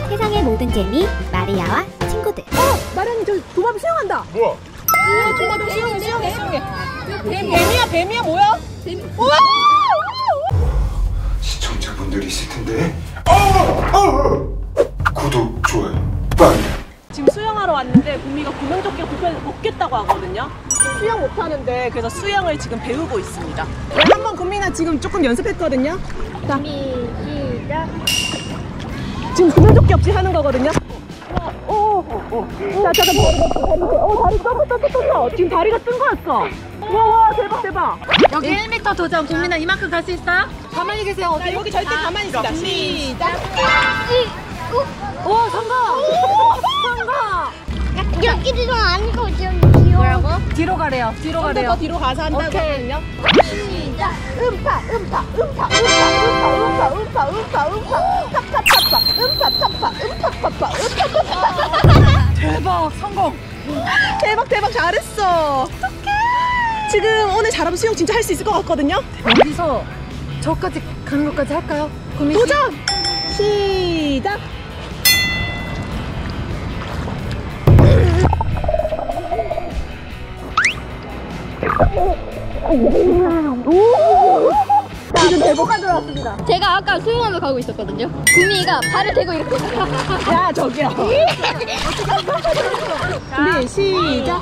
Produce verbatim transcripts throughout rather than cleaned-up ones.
세상의 모든 재미 마리아와 친구들. 어! 마리아님 저 도마뱀 수영한다. 뭐야? 오, 도마뱀 수영해 수영해 수영해. 뱀, 뱀이야 뱀이야 뭐야? 뱀. 우와! 시청자분들이 있을 텐데. 어! 어! 구독, 좋아요, 빨리. 지금 수영하러 왔는데 구미가 구명조끼가 없겠다고 하거든요. 수영 못하는데 그래서 수영을 지금 배우고 있습니다. 우리 한번 구미나 지금 조금 연습했거든요. 자, 시작. 지금 구명조끼 없이 하는 거거든요. 오, 오, 오. 자, 잠깐. 어, 다리 떴어, 떴어, 떴어. 지금 다리가 뜬 거였어. 와, 와, 대박, 대박. 여기 일 미터 도전. 국민아 이만큼 갈 수 있어요? 가만히 계세요. 자, 여기 절대 가만히 있습니다. 시작. 오 성공! 성공! 여기도 아니고 좀 귀여워. 뭐라고? 뒤로 가래요. 뒤로 좀 가래요. 더 뒤로 가서 한다고 오케이. 하거든요. 시작. 음파, 음파, 음파, 음파, 음파, 음파, 음파, 음파, 탑탑탑파, 음파, 탑파, 음파, 탑파, 음파, 탑파. 대박 성공! 대박, 대박, 잘했어. 어떡해. 지금 오늘 잘하면 수영 진짜 할 수 있을 것 같거든요. 여기서 저까지 가는 것까지 할까요? 국민 씨? 도전! 시작! 오! 지금 대보가 들어왔습니다. 제가 아까 수영하러 가고 있었거든요. 구미가 발을 대고 이렇게. 야, 저기요. 준비, 시작!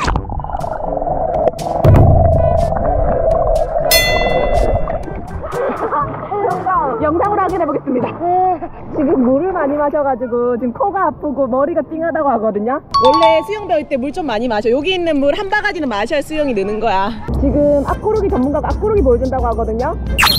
영상으로 확인해 보겠습니다. 지금 물을 많이 마셔가지고 지금 코가 아프고 머리가 띵하다고 하거든요. 원래 수영 배울 때 물 좀 많이 마셔. 여기 있는 물 한 바가지는 마셔야 수영이 느는 거야. 지금 앞구르기 전문가가 앞구르기 보여준다고 하거든요.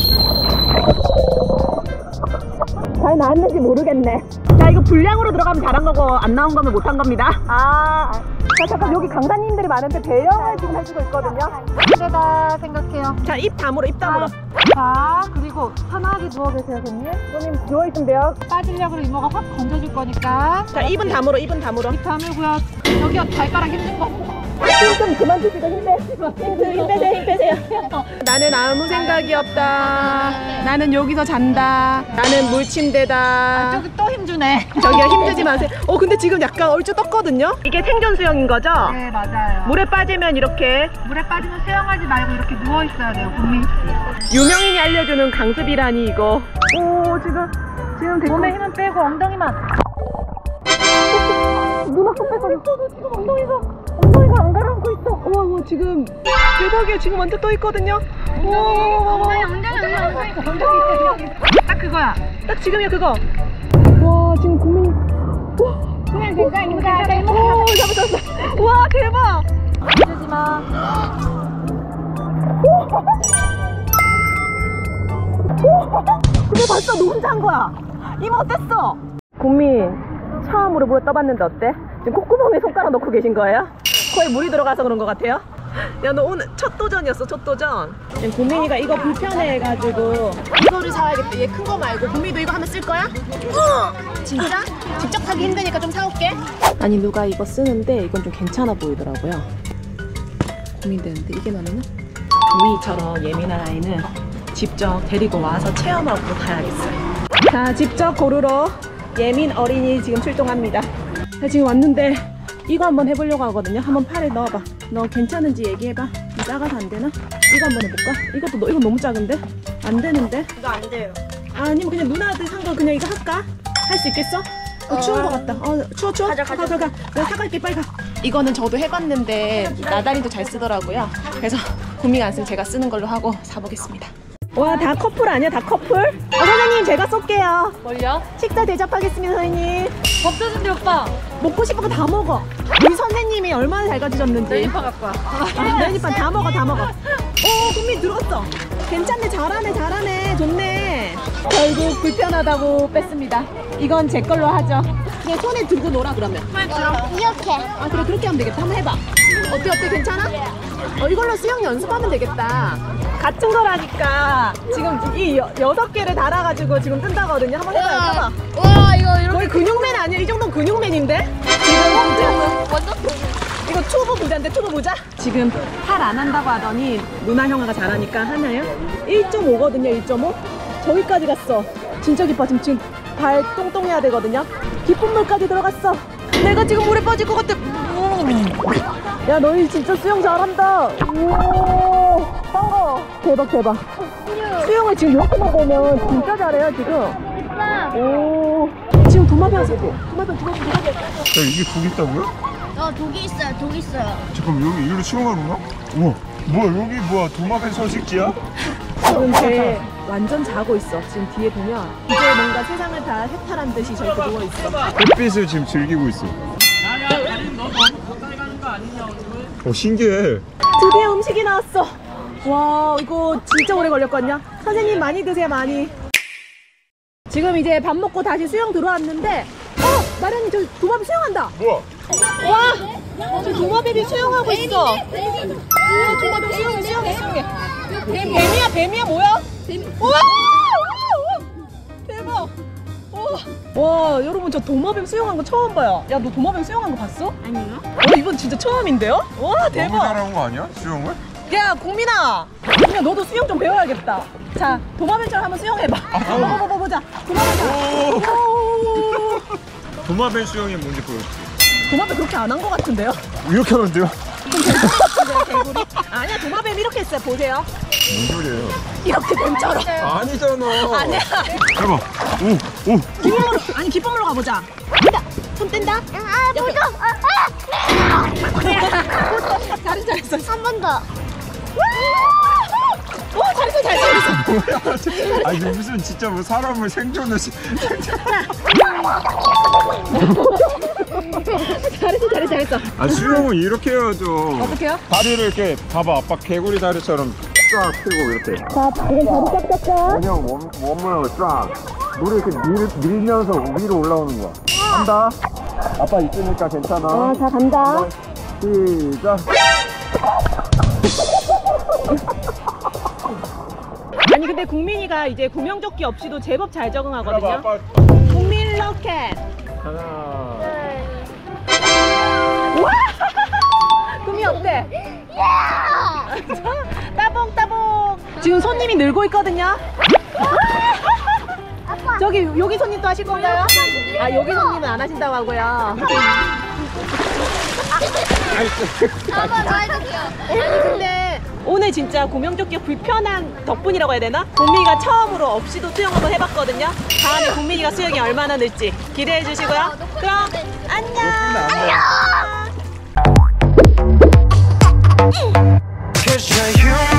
잘 나왔는지 모르겠네. 자, 이거 분량으로 들어가면 잘한 거고 안 나온 거면 못한 겁니다. 아, 자, 잠깐 여기 강사님들이 많은데 배영을 지금 해주고 있거든요. 그러다 생각해요. 자, 입 다물어, 입 다물어. 자 그리고 편하게 누워 계세요 손님. 손님 누워있으면 돼요. 빠지려고 이모가 확 건져줄 거니까. 자, 입은 다물어, 입은 다물어. 입 다물고요. 여기가 발가락 힘든 거. 좀 그만 드시고 힘 빼세요. 힘 빼세요, 힘 빼세요. 나는 아무 생각이 없다. 나는 여기서 잔다. 나는 물침대다. 저기 또 힘주네. 저기요, 힘주지 마세요. 어, 근데 지금 약간 얼추 떴거든요? 이게 생존 수영인 거죠? 네 맞아요. 물에 빠지면 이렇게 물에 빠지면 수영하지 말고 이렇게 누워 있어야 돼요 국민 씨. 유명인이 알려주는 강습이라니 이거. 오, 지금 지금 되게 몸에 힘은 빼고 엉덩이만. 눈 앞서 뺐어. 지금 엉덩이가 엉덩이가 안 가라앉고 있어. 우와, 우와, 지금 대박이에요. 지금 완전 떠 있거든요. 우와, 엉덩이 엉덩이 엉덩이 엉덩이. 딱 그거야. 딱 지금이야 그거. 와, 지금 국민이. 와, 그냥 괜찮아 이모가 오, 잡았어, 잡았어. 와, 대박. 힘주지 마. 근데 봤어, 너 혼자 한 거야. 이모 어땠어? 국민, 처음으로 물에 떠봤는데 어때? 지금 콧구멍에 손가락 넣고 계신 거예요? 코에 물이 들어가서 그런 것 같아요? 야, 너 오늘 첫 도전이었어, 첫 도전. 지금 국민이가 이거 불편해가지고 이거를 사야겠다. 얘 큰 거 말고. 국민이도 이거 하면 쓸 거야? 어! 진짜? 직접 하기 힘드니까 좀 사올게. 아니, 누가 이거 쓰는데 이건 좀 괜찮아 보이더라고요. 고민되는데 이게 나면은 우이처럼 예민한 아이는 직접 데리고 와서 체험하고 가야겠어요. 자, 직접 고르러 예민 어린이 지금 출동합니다. 자, 지금 왔는데 이거 한번 해보려고 하거든요. 한번 팔에 넣어봐. 너 괜찮은지 얘기해봐. 작아서 안 되나? 이거 한번 해볼까? 이것도 너, 이거 너무 작은데? 안 되는데? 이거 안 돼요. 아니면 그냥 누나들 산 거 그냥 이거 할까? 할 수 있겠어? 어, 추운 거 같다. 어, 추워 추워? 가자, 가자. 가, 가, 가. 내가 사갈게, 빨리 가. 이거는 저도 해봤는데 나다리도 잘 쓰더라고요. 그래서 구미가 안 쓰면 제가 쓰는 걸로 하고 사보겠습니다. 와, 다 커플 아니야? 다 커플? 어, 선생님 제가 쏠게요. 뭘요? 식사 대접하겠습니다, 선생님. 없어진대 오빠. 먹고 싶은 거 다 먹어. 우리 선생님이 얼마나 잘 가르쳐줬는지. 메뉴판 갖고 와. 메뉴판 다 먹어, 다 먹어. 오, 국민 들어갔어. 괜찮네, 잘하네, 잘하네, 좋네. 결국 불편하다고 뺐습니다. 이건 제 걸로 하죠. 그냥 손에 들고 놀아, 그러면. 이렇게. 아, 그래, 그렇게 하면 되겠다. 한번 해봐. 어때, 어때, 괜찮아? 어, 이걸로 수영 연습하면 되겠다. 같은 거라니까. 지금 이 여, 여섯 개를 달아가지고 지금 뜬다거든요. 한번 해봐요, 해봐. 와, 이거 이렇게. 거의 근육맨 아니야? 이 정도는 근육맨인데? 지금 진짜. 완전 이거 초보 부자인데, 초보 부자? 지금 팔 안 한다고 하더니 누나 형아가 잘하니까 하나요? 일 점 오거든요, 일 점 오? 저기까지 갔어. 진짜 기뻐. 지금, 지금 발 똥똥해야 되거든요. 깊은 물까지 들어갔어. 내가 지금 물에 빠질 것 같아. 야, 너희 진짜 수영 잘한다. 오, 반가워. 대박, 대박. 수영을 지금 이렇게만 보면 진짜 잘해요, 지금. 오, 지금 도마뱀 하세요. 도마뱀, 도마뱀, 도마뱀. 야, 이게 독 있다고요? 어, 독이 있어요. 독 있어요. 잠깐만, 여기 이리로 수영하러 가? 우와, 뭐야, 여기 뭐야, 도마뱀 서식지야? 지금 쟤 완전 자고 있어. 지금 뒤에 보면 이제 뭔가 세상을 다 해탈한 듯이 저렇게 누워 있어. 햇빛을 지금 즐기고 있어. 어, 신기해. 드디어 음식이 나왔어. 와, 이거 진짜 오래 걸렸거든요. 선생님 많이 드세요, 많이. 지금 이제 밥 먹고 다시 수영 들어왔는데, 어, 나련이 저 도마뱀 수영한다. 뭐야? 와, 저 도마뱀이 수영하고 있어. 오, 도마뱀 수영해, 수영해, 수영해. 뱀, 뱀이야, 뱀이야, 뭐야? 우와! 대박. 와, 여러분 저 도마뱀 수영한 거 처음 봐요. 야, 너 도마뱀 수영한 거 봤어? 아니요. 어, 이번 진짜 처음인데요? 와, 너무 대박. 잘한 거 아니야? 수영을? 야, 국민아. 국민아, 너도 수영 좀 배워야겠다. 자, 도마뱀처럼 한번 수영해봐. 한번 봐, 봐, 보자. 도마뱀. 오. 도마뱀 수영이 뭔지 보여줄게. 도마뱀 그렇게 안 한 거 같은데요? 이렇게 하면 돼요? 개구리? 아니야, 도마뱀 이렇게 했어요. 보세요. 뭔 소리예요? 이렇게 뱀처럼. 아니잖아. 아니야. 해봐. 오, 오. 기쁨으로, 아니 기쁨으로 가보자. 뗀다. 손 뗀다. 아, 보자. 잘했어, 잘했어. 한 번 더. 오, 잘했어, 잘했어, 잘했어. 뭐야? 아니 무슨 진짜 뭐 사람을 생존을 시- 생존. 잘했어, 잘했어, 잘했어. 아 수영은 이렇게 해야죠. 어떡해요? 다리를 이렇게 봐봐, 아빠 개구리 다리처럼 쫙 펴고 이렇게. 자, 지금 다리 짝짝짝. 그냥 원 원문으로 쫙. 물을 이렇게 밀, 밀면서 위로 올라오는 거야. 간다. 아빠 있으니까 괜찮아. 어, 자, 간다. 시작. 아니, 근데 국민이가 이제 구명조끼 없이도 제법 잘 적응하거든요. 아빠. 국민 로켓. 하나. 와! 국민 어때? 따봉, 따봉. 지금 손님이 늘고 있거든요. 저기, 여기 손님 또 하실 건가요? 아, 여기 손님은 안 하신다고 하고요. 한번 더 해줄게요. 아니, 근데 오늘 진짜 구명조끼 불편한 덕분이라고 해야 되나? 국민이가 처음으로 없이도 수영 한번 해봤거든요. 다음에 국민이가 수영이 얼마나 늘지 기대해 주시고요. 그럼 안녕. 안녕. 안녕. Cause you're human.